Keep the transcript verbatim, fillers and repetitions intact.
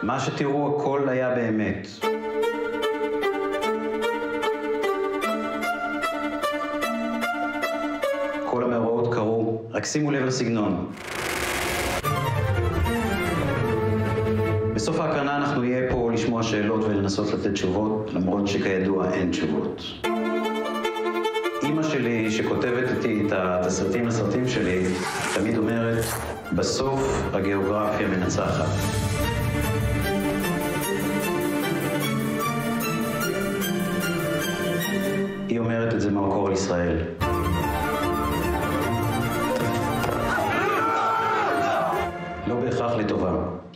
מה שתראו, הכל היה באמת. כל המאורעות קרו, רק שימו לב לסגנון. בסוף ההקרנה אנחנו נהיה פה לשמוע שאלות ולנסות לתת תשובות, למרות שכידוע אין תשובות. אמא שלי, שכותבת איתי את התסריטים לסרטים שלי, תמיד אומרת, בסוף הגיאוגרפיה מנצחת. היא אומרת את זה מהמקור על ישראל. לא בהכרח לטובה.